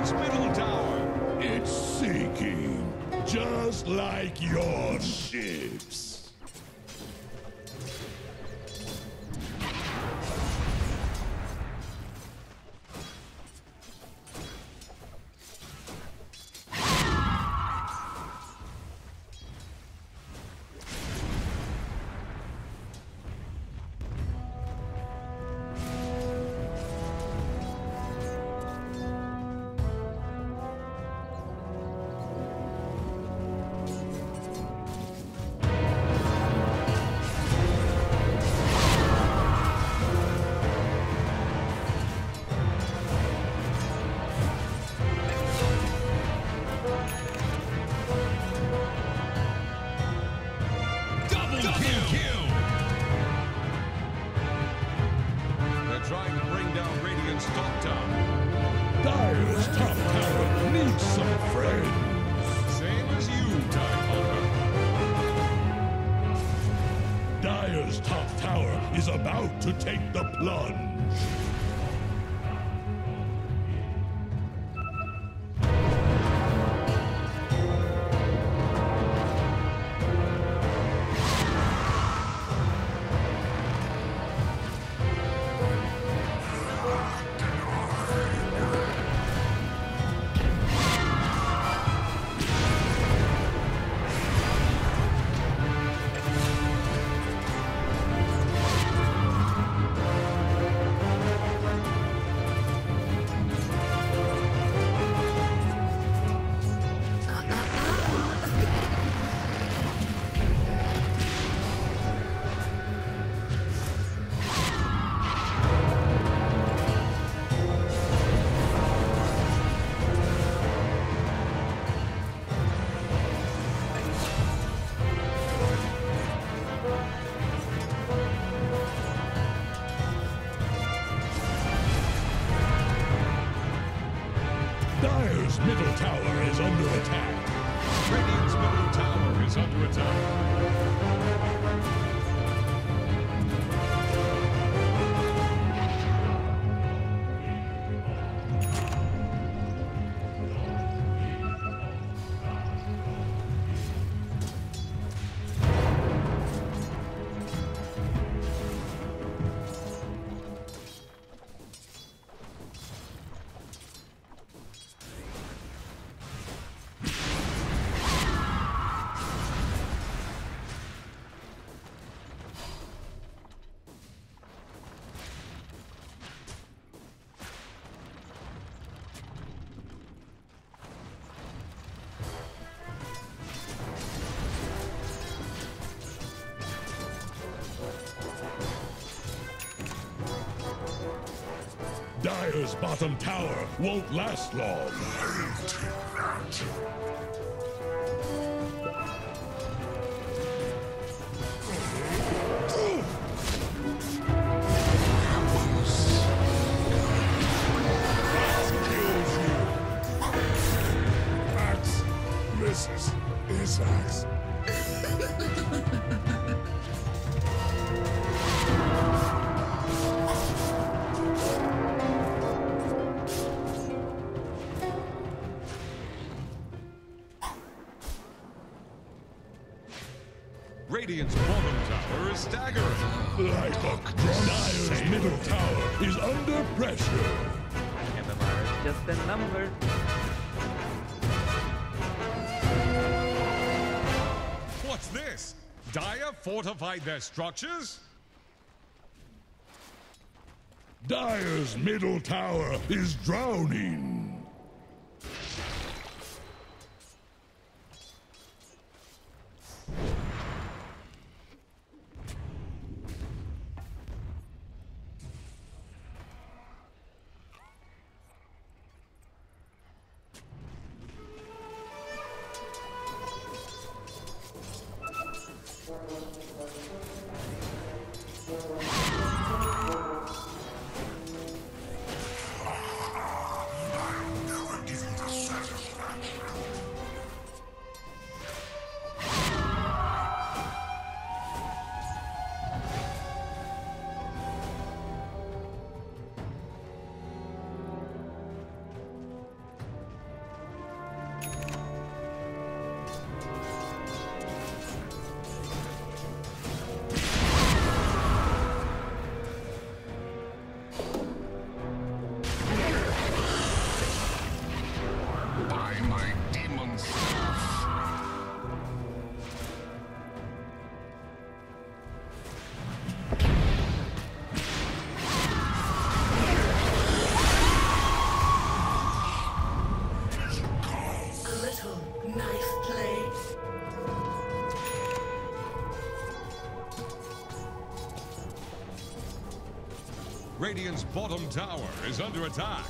Radiant's middle tower. It's sinking, just like your ships. Trying to bring down Radiant's top tower. Dire's top tower needs some friends. Same as you, Tidehunter. Dire's top tower is about to take the plunge. Dire's middle tower is under attack. Radiant's middle tower is under attack. Dire's bottom tower won't last long. Axe misses his axe. Radiant's bottom tower is staggering. Like a Dire's middle tower is under pressure. MMR is just a number. What's this? Dire fortified their structures? Dire's middle tower is drowning. Radiant's bottom tower is under attack.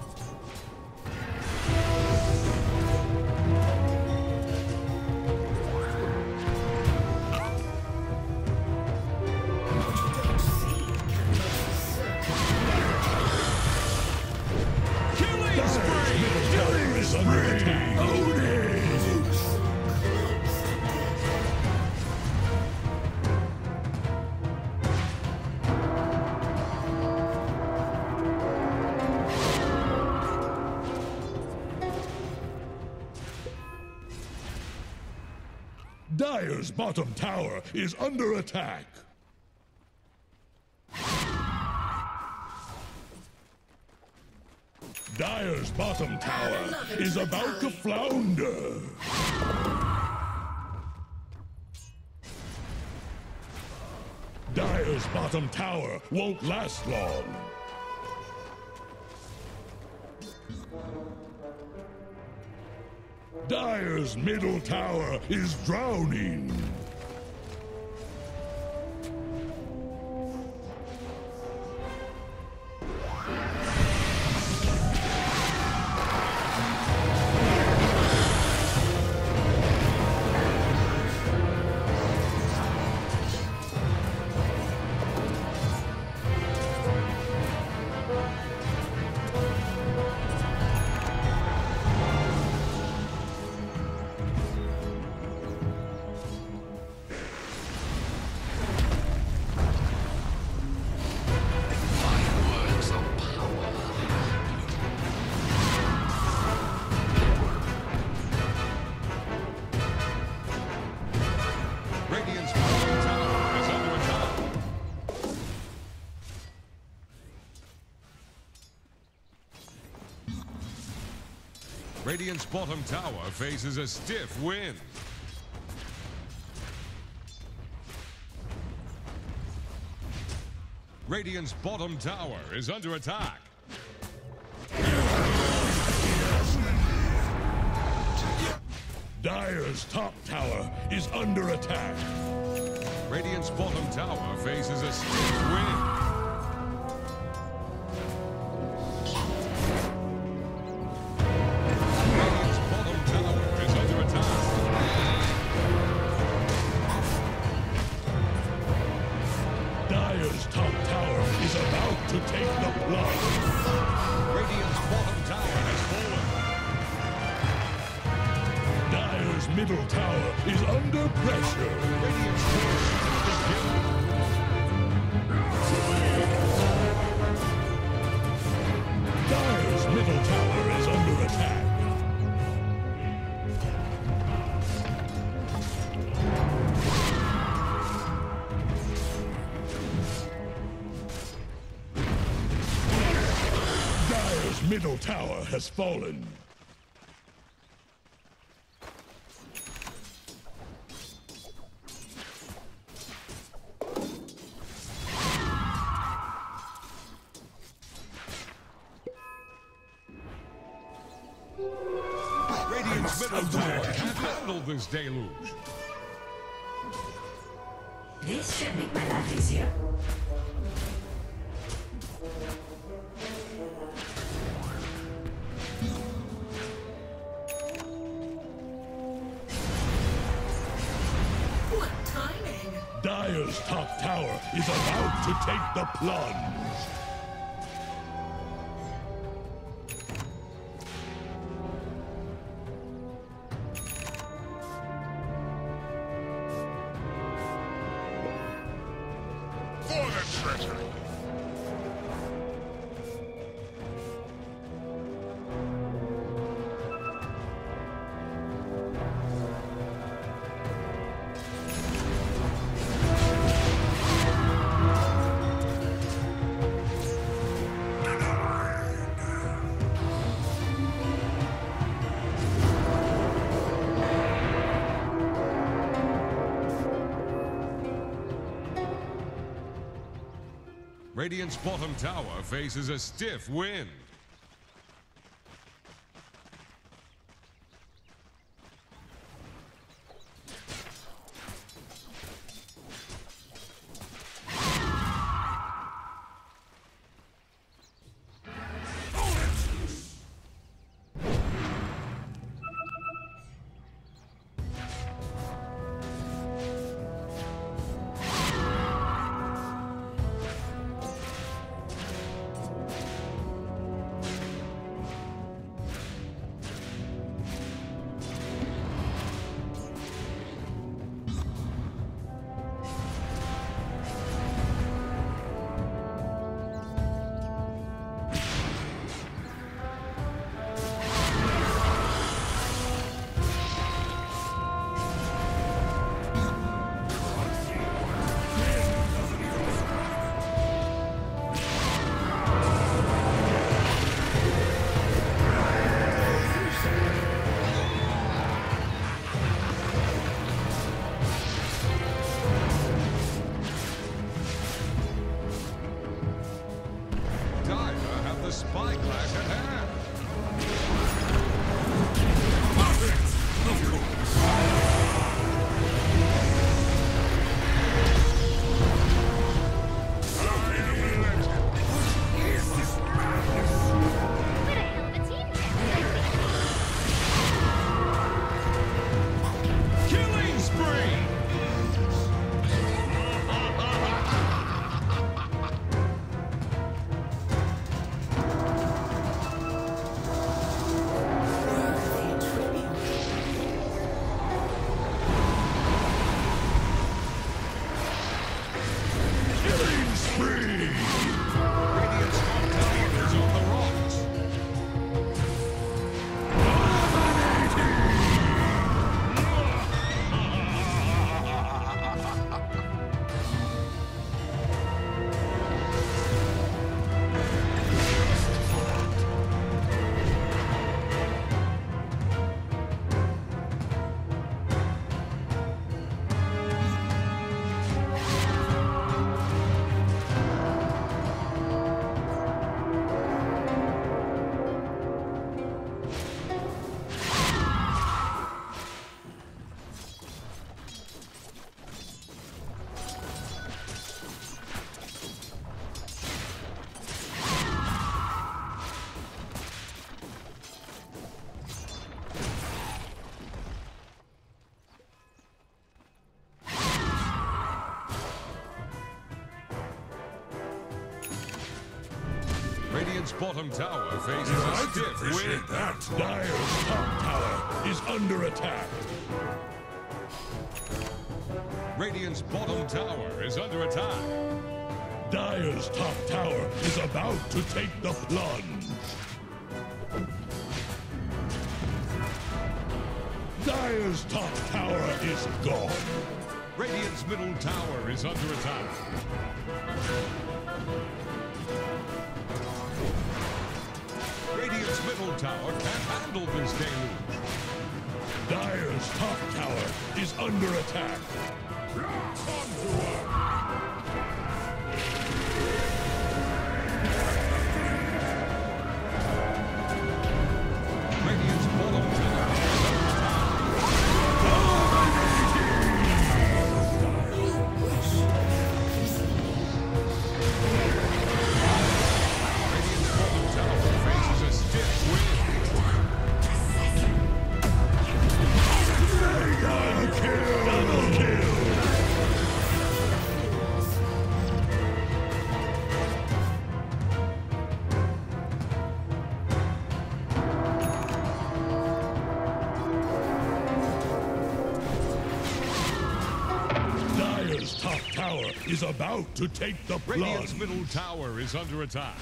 Killing spree is under attack. Dire's bottom tower is under attack. Dire's bottom tower is about to flounder. Dire's bottom tower won't last long. Dire's middle tower is drowning. Radiant's bottom tower is under attack. Radiant's bottom tower faces a stiff wind. Radiant's bottom tower is under attack. Dire's top tower is under attack. Radiant's bottom tower faces a stiff wind. Radiant's bottom tower is under attack. Dire's top tower is about to take the plunge. Radiant's bottom tower has fallen. Dire's middle tower is under pressure. Radiant's force is killed. Dire's middle tower is under attack. Dire's middle tower has fallen. Radiant's middle tower can't handle this deluge. This should make my life easier. What timing? Dire's top tower is about to take the plunge. For the treasure! Radiant's bottom tower faces a stiff wind. bottom tower faces a stiff wind. Dire's top tower is under attack. Radiant's bottom tower is under attack. Dire's top tower is about to take the plunge. Dire's top tower is gone. Radiant's middle tower is under attack. Radiant's middle tower can't handle this deluge. Dire's top tower is under attack. Radiant's bottom tower is under attack. Radiant's bottom tower faces a stiff wind. Double kill! Dire's top tower is about to take the Radiant's plunge. middle tower is under attack.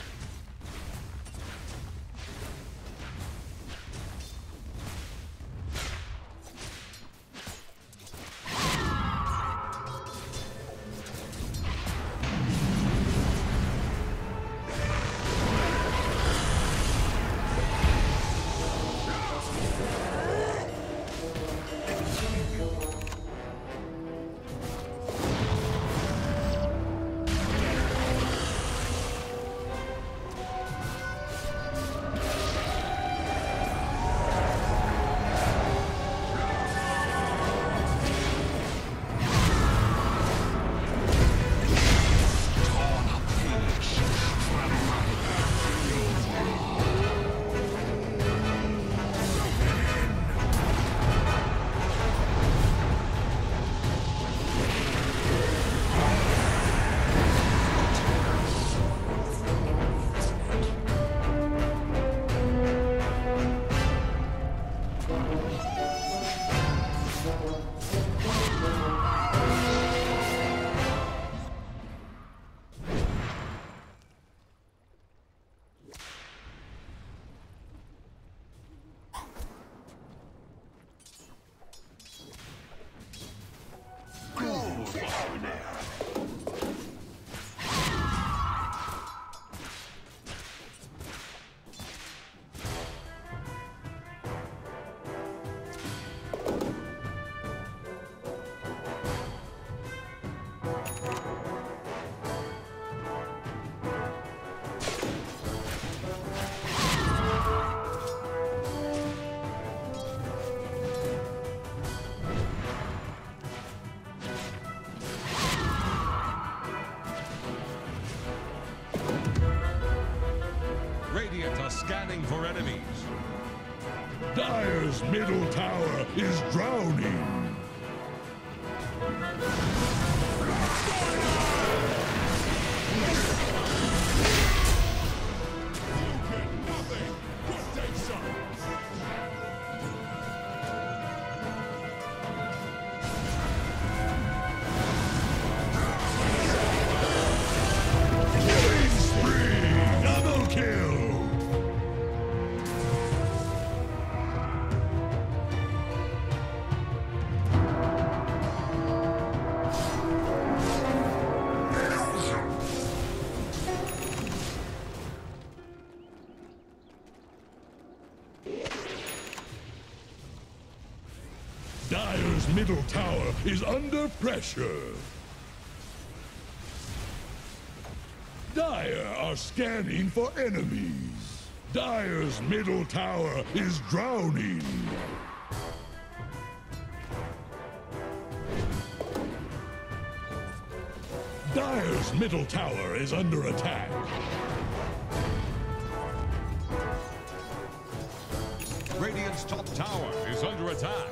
Radiant are scanning for enemies. Dire's middle tower is drowning. Killing spree! Double kill! Dire's middle tower is under pressure. Dire are scanning for enemies. Dire's middle tower is drowning. Dire's middle tower is under attack. Radiant's top tower is under attack.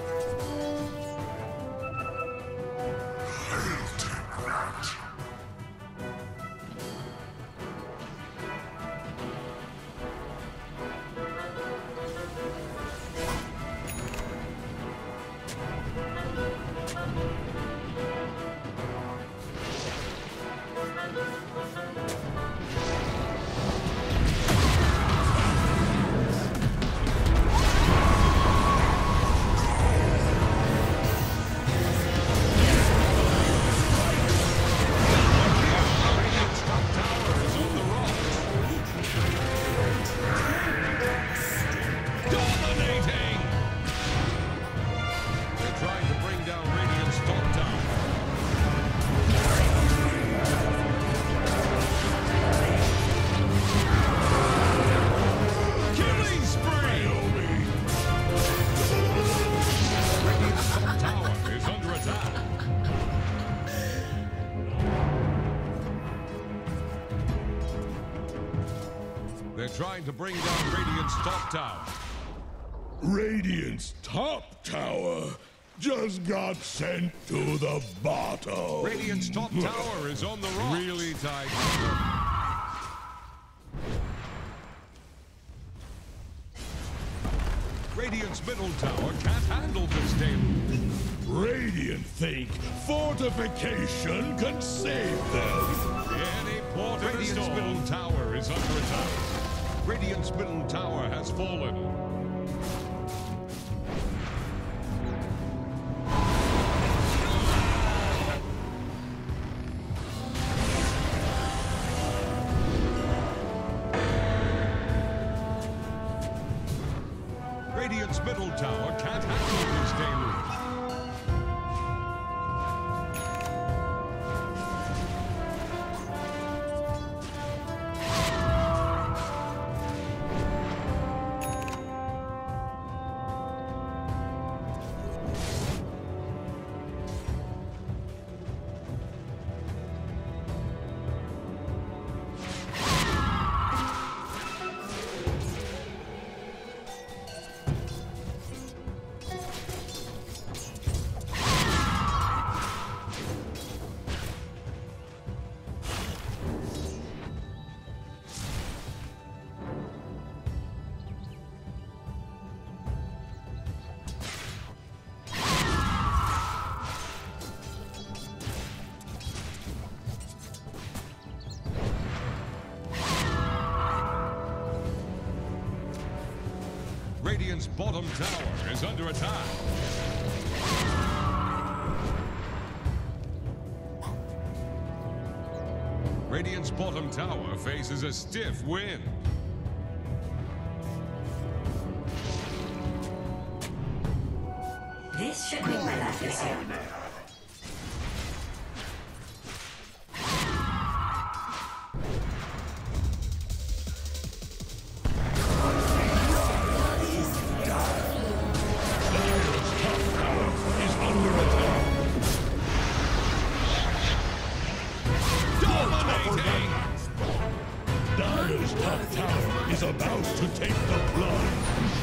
trying to bring down Radiant's top tower. Radiant's top tower just got sent to the bottom. Radiant's top tower is on the rocks. Really tight. Radiant's middle tower can't handle this deluge. Radiant think fortification can save them. Any port of the storm. Radiant's middle tower is under attack. Radiant's middle tower has fallen. Radiant's middle tower can't handle this deluge. Radiant's bottom tower is under attack. Radiant's bottom tower faces a stiff wind. This should make my life easier. Dire's top tower is about to take the plunge.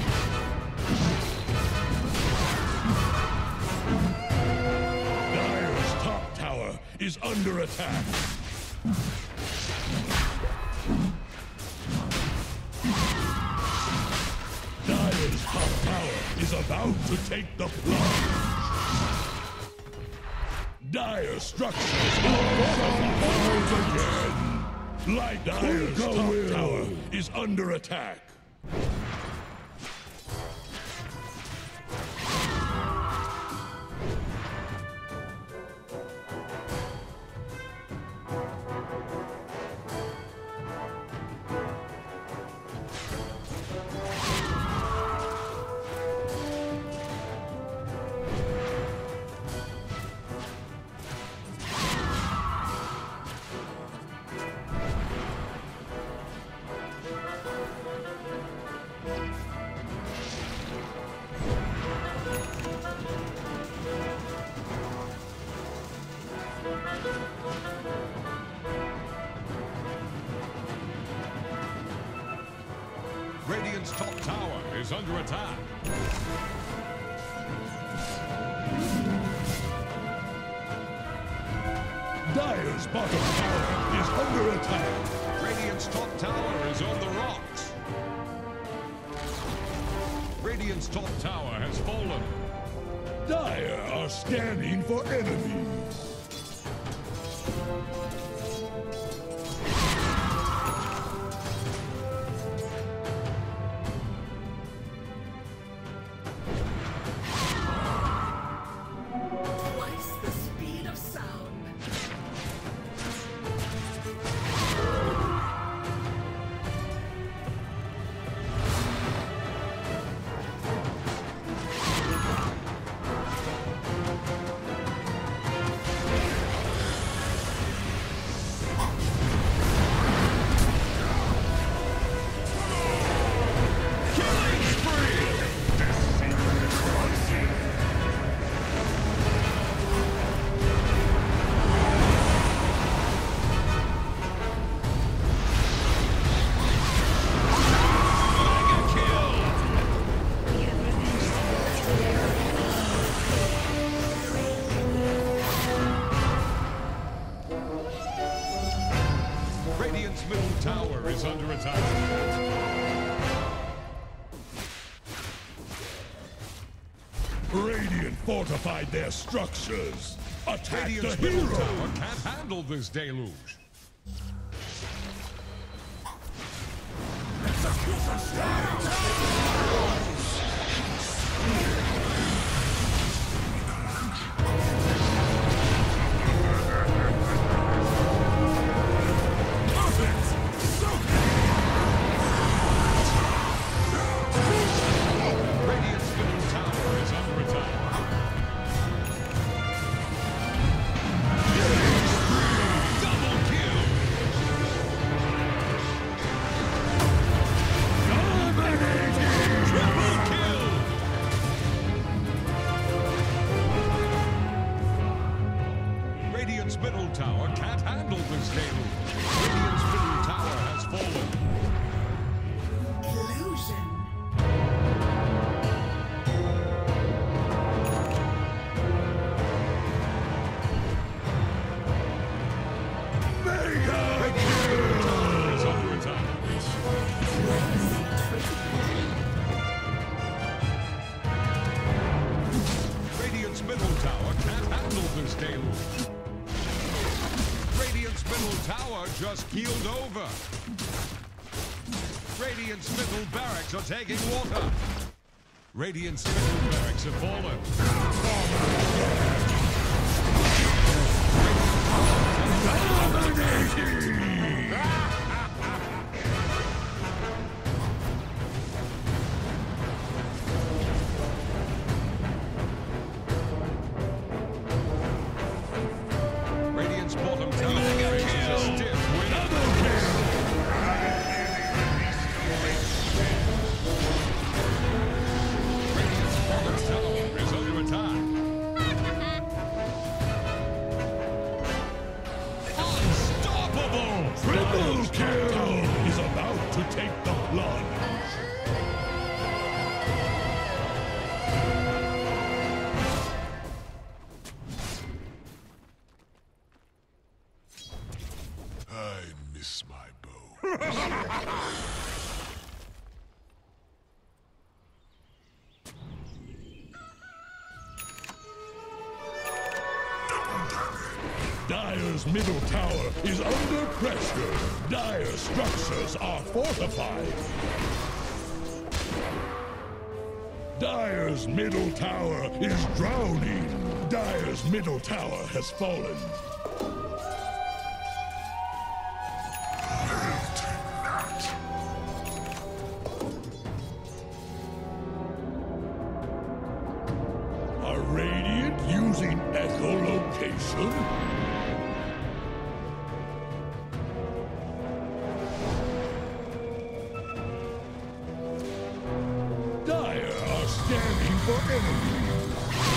Dire's top tower is under attack. Dire's top tower is about to take the plunge. Dire structures are again. Like Dire's top tower is under attack. Radiant's top tower is under attack. Dire's bottom tower is under attack. Radiant's top tower is on the rocks. Radiant's top tower has fallen. Dire are scanning for enemies. Twice the speed of sound. attack. Radiant fortified their structures. Attack Radiant's the middle hero! tower can't handle this deluge. Radiant's middle tower is under attack. Double kill! Triple kill! Radiant's middle tower can't handle this deluge. Radiant's middle tower has fallen. Illusion. Radiant's middle tower is under attack. Radiant's middle tower can't handle this deluge. Radiant's middle tower just keeled over. Radiant's middle barracks are taking water. Radiant's middle barracks have fallen. Radiant's bottom tower faces a stiff wind. Radiant's bottom tower is under attack. Unstoppable! Triple kill is about to take the plunge. I miss my bow. Dire's middle tower is under pressure. Dire's structures are fortified. Dire's middle tower is drowning. Dire's middle tower has fallen. Are Radiant using echolocation? Dire are scanning for enemies.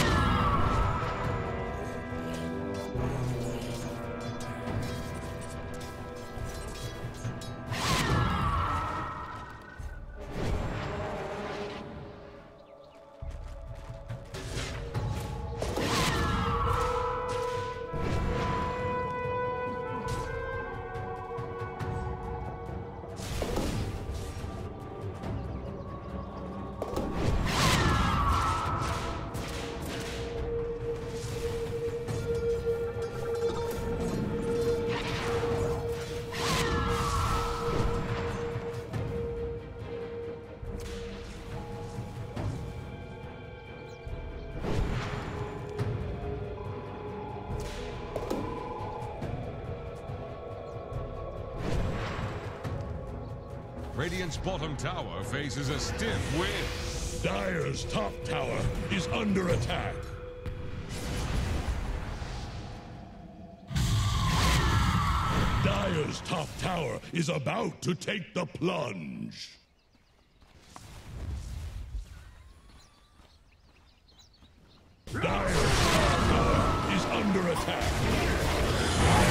Radiant's bottom tower faces a stiff wind. Dire's top tower is under attack. Dire's top tower is about to take the plunge. Dire's top tower is under attack.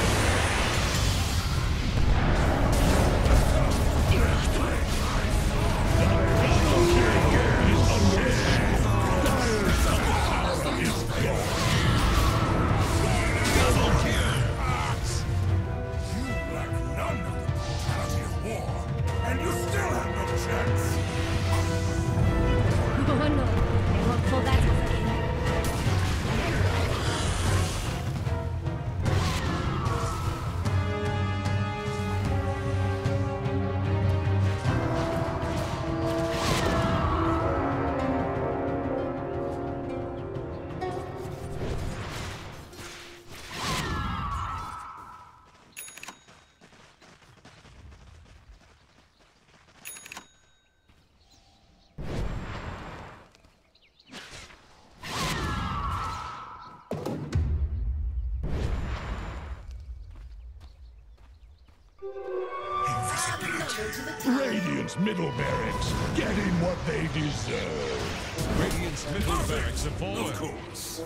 Radiant's middle barracks getting what they deserve. Radiant's middle barracks have fallen. Of course.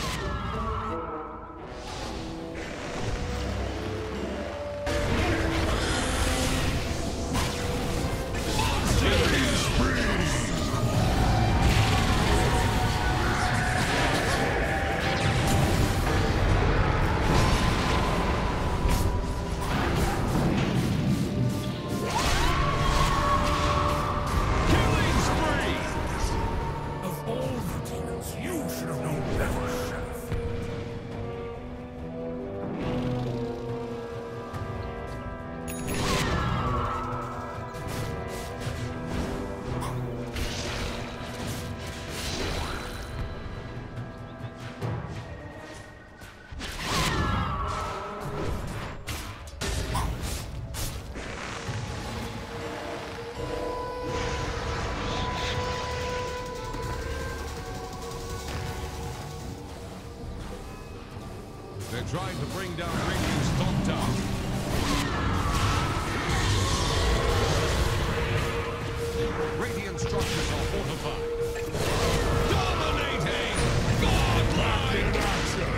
Killing spree! Of all the demons, you should have known better, Sheriff. They're trying to bring down Radiant's top tower. Radiant structures are fortified. Dominating! Godlike! In action!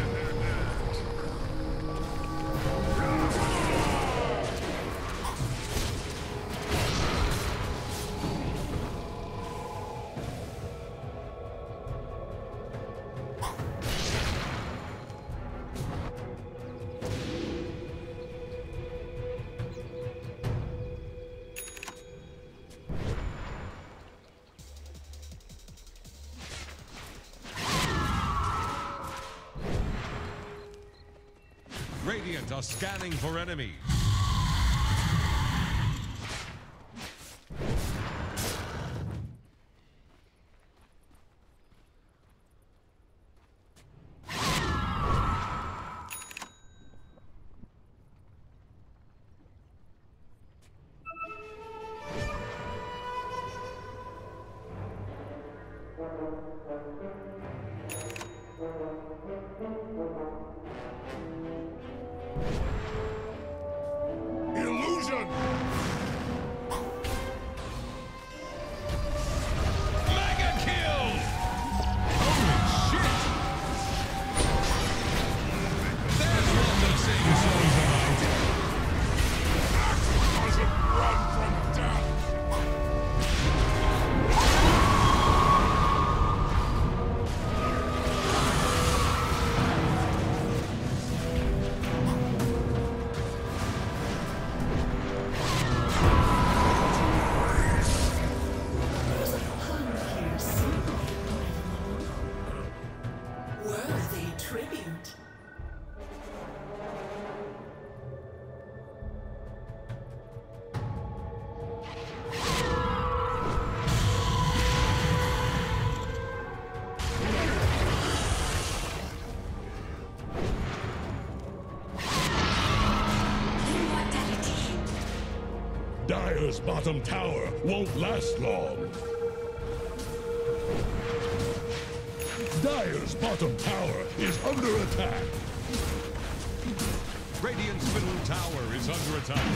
Radiant are scanning for enemies. Illusion! Mega kill! Holy shit! There's one to sing songs about. Doesn't run from death! Worthy tribute. Immortality. Dire's bottom tower won't last long. Dire's bottom tower is under attack. Radiant's middle tower is under attack.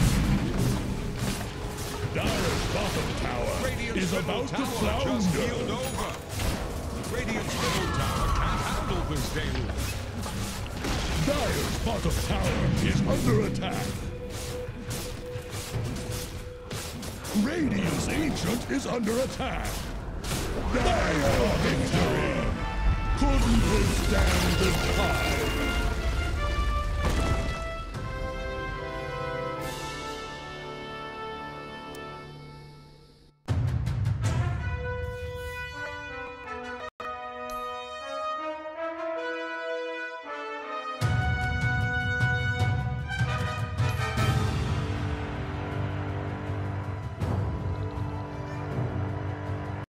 Dire's bottom tower Radiant's is middle about to tower just healed flounder. over. Radiant's middle tower can't handle this deluge. Dire's bottom tower is under attack. Radiant's ancient is under attack. Dire victory! Couldn't withstand the tide.